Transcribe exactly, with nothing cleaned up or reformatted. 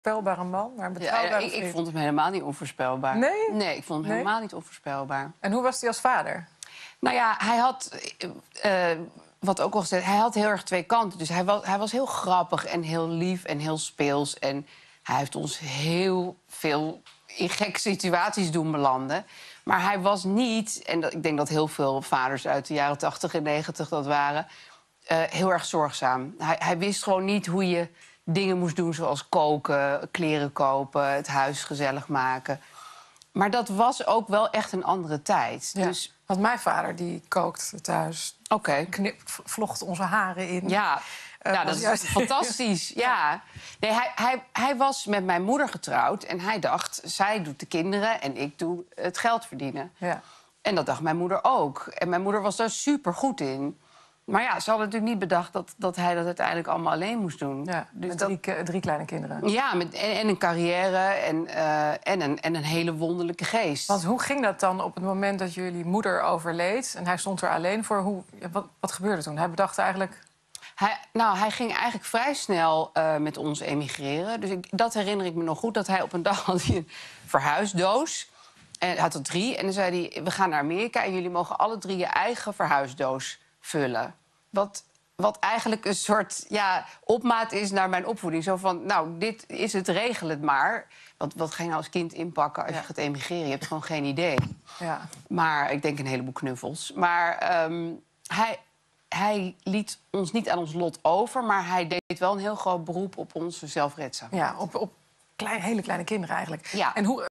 onvoorspelbare man, maar een betrouwbare Ja, ik, vriend. ik vond hem helemaal niet onvoorspelbaar. Nee? Nee, ik vond hem Nee? helemaal niet onvoorspelbaar. En hoe was hij als vader? Nou ja, hij had... Uh, wat ook al gezegd, hij had heel erg twee kanten. Dus hij was, hij was heel grappig en heel lief en heel speels. En hij heeft ons heel veel in gekke situaties doen belanden. Maar hij was niet, en dat, ik denk dat heel veel vaders uit de jaren tachtig en negentig dat waren... Uh, heel erg zorgzaam. Hij, hij wist gewoon niet hoe je dingen moest doen, zoals koken, kleren kopen, het huis gezellig maken. Maar dat was ook wel echt een andere tijd. Ja. Dus... Want mijn vader die kookt thuis. Oké. Okay. Vlocht onze haren in. Ja, uh, ja dat is juist... fantastisch. Ja. Nee, hij, hij, hij was met mijn moeder getrouwd en hij dacht... zij doet de kinderen en ik doe het geld verdienen. Ja. En dat dacht mijn moeder ook. En mijn moeder was daar super goed in. Maar ja, ze hadden natuurlijk niet bedacht dat, dat hij dat uiteindelijk allemaal alleen moest doen. Ja, dus met dat... drie, drie kleine kinderen. Ja, met, en, en een carrière en, uh, en, een, en een hele wonderlijke geest. Want hoe ging dat dan op het moment dat jullie moeder overleed... en hij stond er alleen voor? Hoe, wat, wat gebeurde toen? Hij bedacht eigenlijk... Hij, nou, hij ging eigenlijk vrij snel uh, met ons emigreren. Dus ik, dat herinner ik me nog goed, dat hij op een dag had hij een verhuisdoos... En hij had er drie. En dan zei hij, we gaan naar Amerika en jullie mogen alle drie je eigen verhuisdoos vullen. Wat, wat eigenlijk een soort ja, opmaat is naar mijn opvoeding. Zo van, nou, dit is het, regel het maar. Want wat ga je nou als kind inpakken als ja. je gaat emigreren? Je hebt gewoon geen idee. Ja. Maar ik denk een heleboel knuffels. Maar um, hij, hij liet ons niet aan ons lot over... maar hij deed wel een heel groot beroep op onze zelfredzaamheid. Ja, op, op klein, hele kleine kinderen eigenlijk. Ja. En hoe...